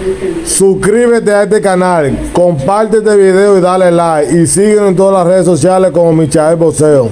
Suscríbete a este canal, comparte este video y dale like. Y síguenos en todas las redes sociales como Michael Boxeo.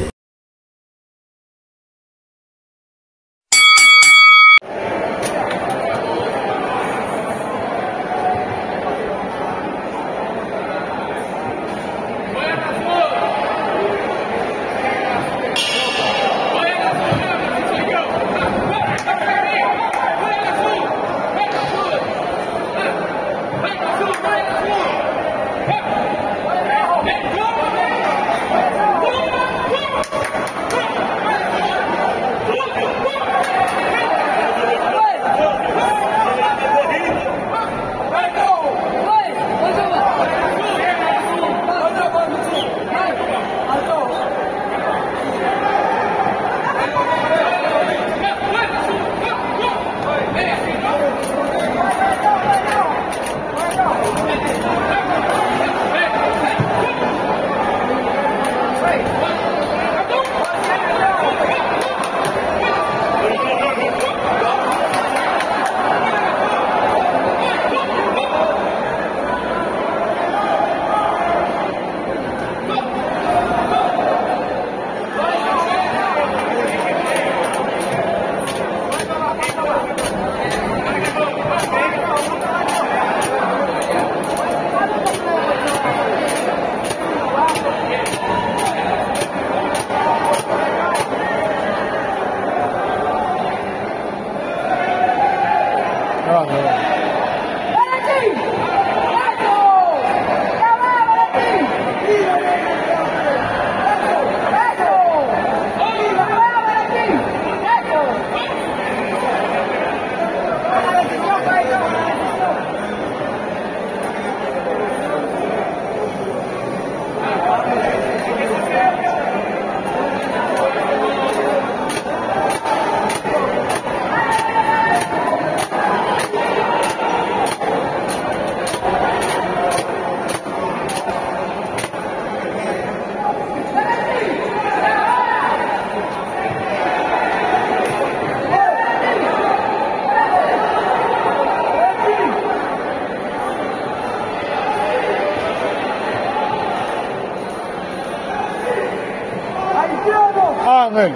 Ángel.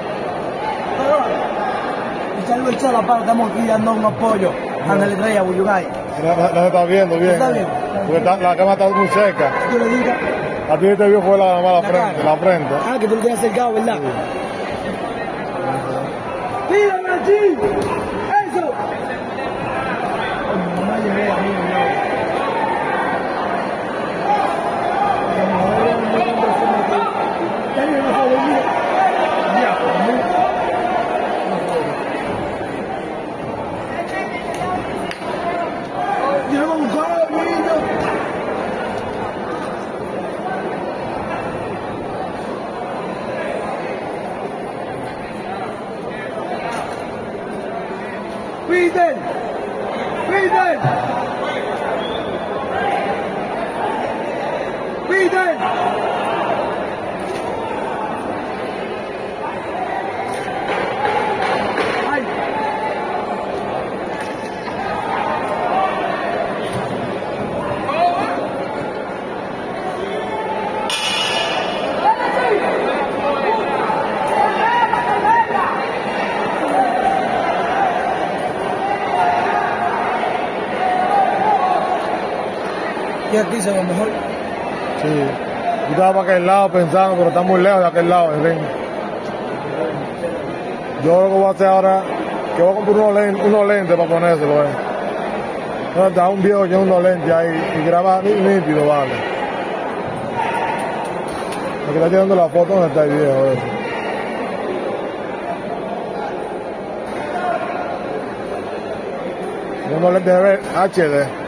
Echarlo el cholo, para estamos aquí dando un apoyo a Ángel Estrella, Buyugay. No se está viendo bien. ¿Está bien? Porque la cama está muy seca. ¿Qué le diga? A ti te vio fue la frente. Ah, que tú lo tienes acercado, ¿verdad? ¡Tírame allí! ¡Eso! No me llegué a mí, Fidel! Fidel! Fidel! ¡Ay! Y aquí se ve mejor. Sí. Yo estaba para aquel lado pensando, pero está muy lejos de aquel lado del ring. Yo lo que voy a hacer ahora, que voy a comprar unos lentes para ponérselo. Está un viejo que unos lentes ahí y graba nítido, vale. Me está tirando la foto donde está el viejo. Unos lentes HD.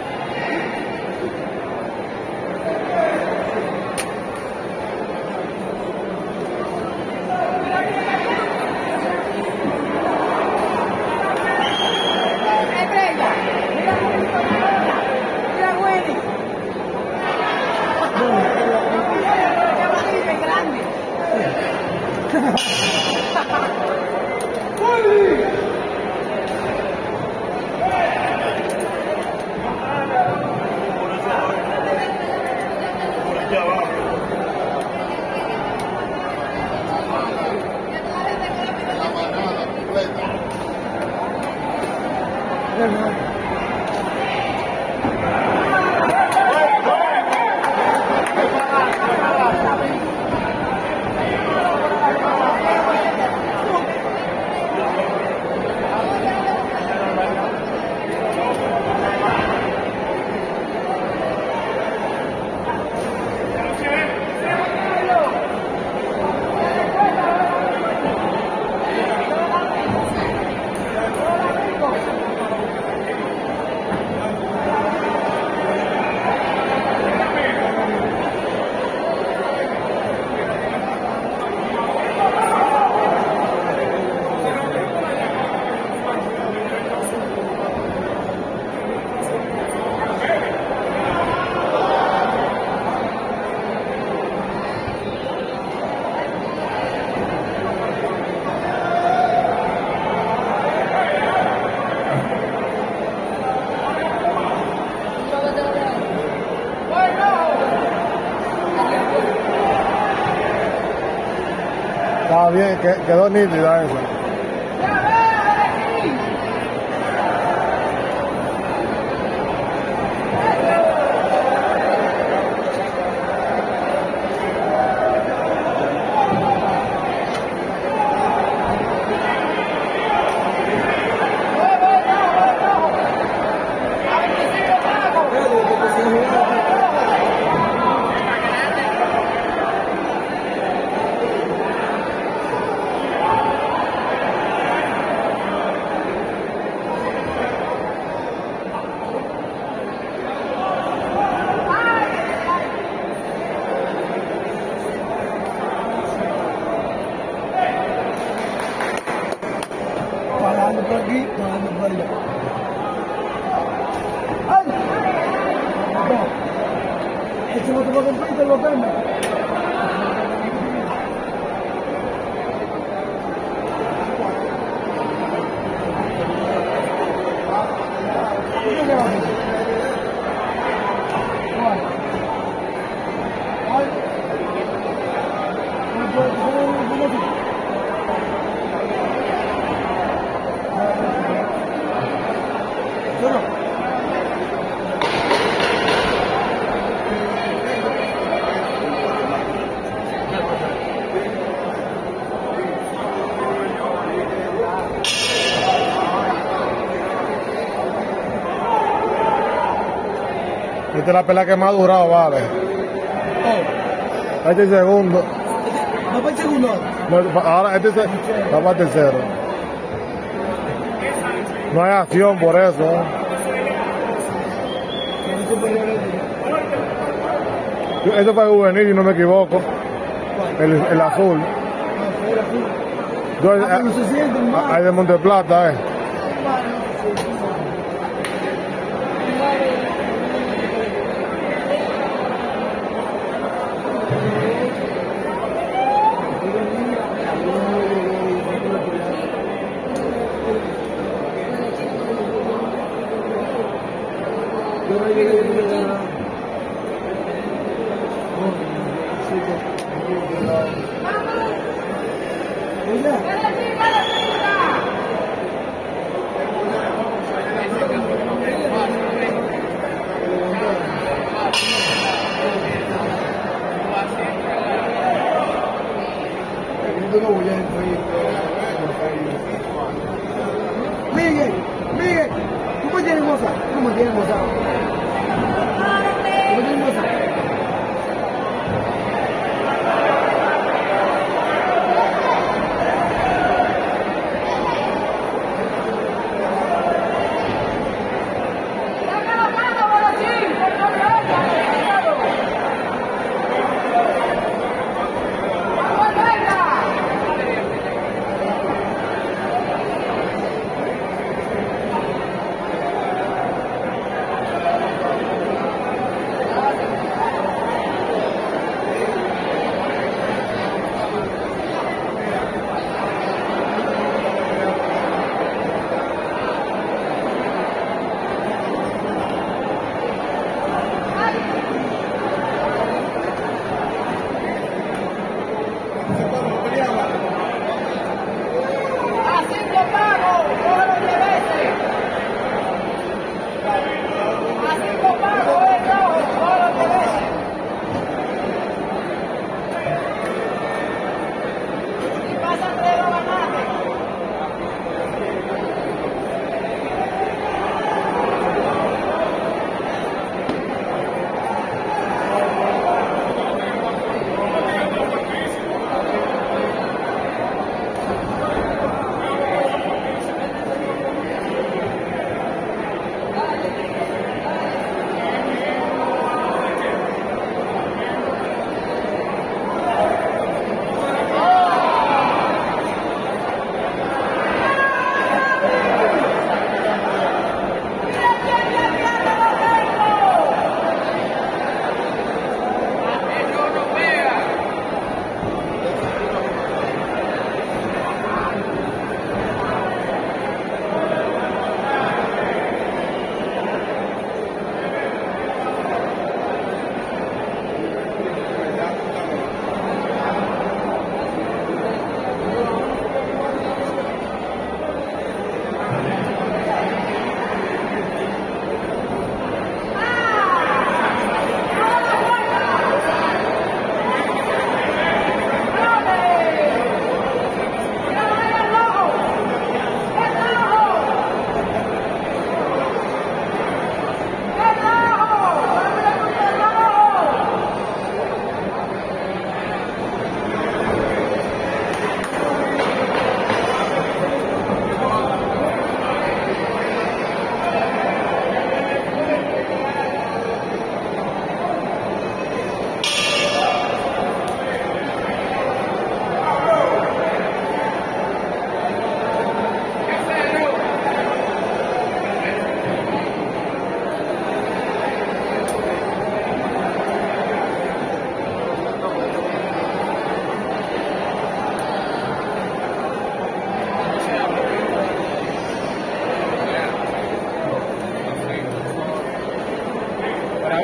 Estaba bien, quedó nítida esa. Pagando por aquí, pagando por allá. ¡Ay! No. Este no te va a comprar y te lo vende. Esta es la pelea que más ha durado, vale. Oh, Este es el segundo. ¿no fue el segundo ahora? No, ahora este va para el tercero. No hay acción por eso. Eso fue juvenil, si no me equivoco. El azul. No se sienten mal. Hay de Monte Plata, Miguel, Miguel, ¿cómo tienes moza? ¿Cómo tienes moza? ¿Cómo tienes moza?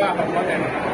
per poter